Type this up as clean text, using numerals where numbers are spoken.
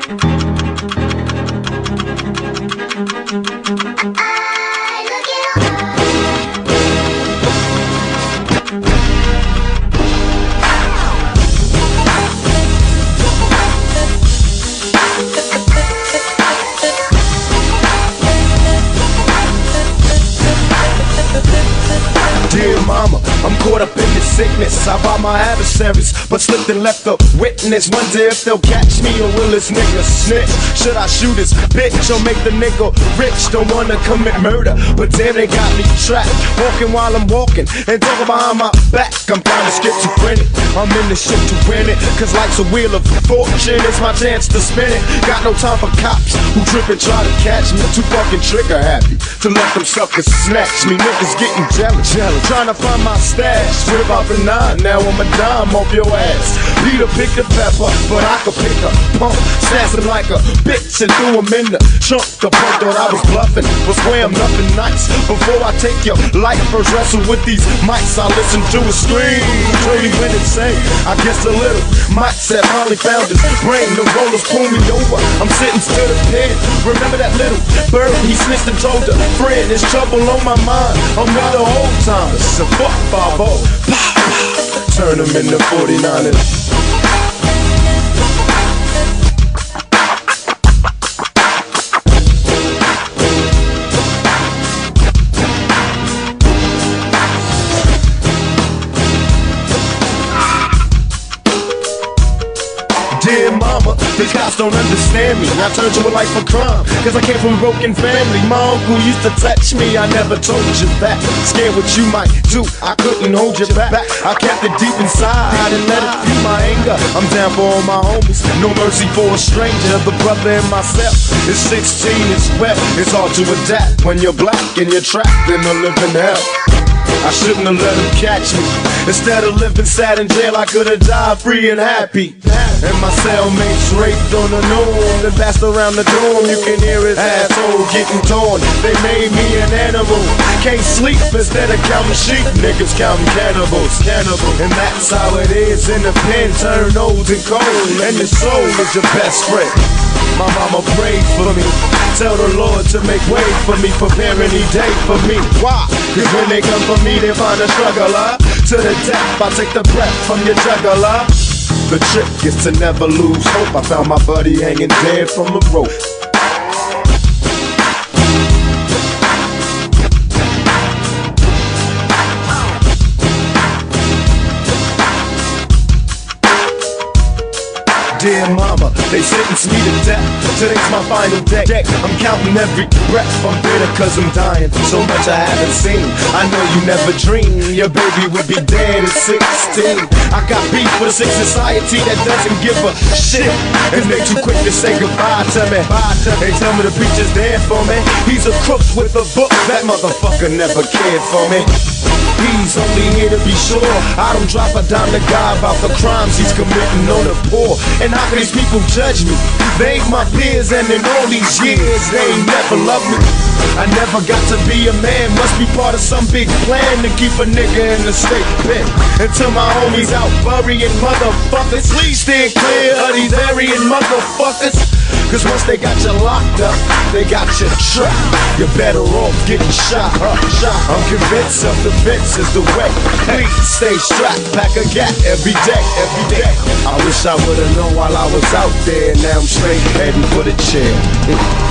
Dear mama, I'm caught up in this sickness. I robbed my adversaries, but slipped and left a witness. Wonder if they'll catch me or will this nigga snitch? Should I shoot this bitch or make the nigga rich? Don't wanna commit murder, but damn they got me trapped. Walking while I'm walking and talking behind my back. I'm kinda schizophrenic, I'm in this shit to win it. Cause life's a wheel of fortune, it's my chance to spin it. Got no time for cops who trip and try to catch me. Too fucking trigger happy to let them suckers snatch me. Niggas getting jealous, trying to find my stash. Whip off a 9, now I'm a dime off your ass. Peter picked the pepper, but I could pick a pump. Snatch him like a bitch and threw him in the trunk. The punk thought I was bluffing, but swear I'm nothing nice. Before I take your life, first wrestle with these mics. I listen to a scream, Jody went insane. I guess a little mics have finally found his brain. The rollers pull me over, I'm sitting still the pen. Remember that little bird, he snitched and told a friend. There's trouble on my mind, I'm with the whole time. It's a fuck 5-0, turn them into 49ers. Dear mama, the cops don't understand me. I turned to a life of crime, cause I came from a broken family. My uncle used to touch me, I never told you that. Scared what you might do, I couldn't hold you back. I kept it deep inside, I didn't let it fuel my anger. I'm down for all my homies, no mercy for a stranger. The brother in myself is 16 as well. It's hard to adapt when you're black and you're trapped in a living hell. I shouldn't have let him catch me. Instead of living sad in jail, I could've died free and happy. And my cellmates raped on the norm, then passed around the dorm. You can hear his asshole getting torn. They made me an animal. Can't sleep instead of counting sheep. Niggas counting cannibals. And that's how it is in the pen. Turn old and cold, and your soul is your best friend. My mama prayed for me, tell the Lord to make way for me, prepare any day for me. Why? Cause when they come for me, they find a struggler. To the death, I take the breath from your juggler. The trick is to never lose hope. I found my buddy hanging dead from a rope. Dear mama, they sentenced me to death. Today's my final day. I'm counting every breath. I'm bitter cause I'm dying. So much I haven't seen. I know you never dreamed your baby would be dead at 16. I got beef with a sick society that doesn't give a shit, and they too quick to say goodbye to me. They tell me the preacher's there for me. He's a crook with a book. That motherfucker never cared for me. He's only here to be sure I don't drop a dime to God about the crimes he's committing on the poor. And how can these people judge me? They ain't my peers, and in all these years they ain't never loved me. I never got to be a man, must be part of some big plan to keep a nigga in the state pen. Until my homies out burying motherfuckers, please stand clear of these Aryan motherfuckers. Cause once they got you locked up, they got you trapped. You're better off getting shot. I'm convinced self-defense is the way. Please stay strapped, pack a gat every day. I wish I would've known while I was out there. Now I'm straight heading for the chair.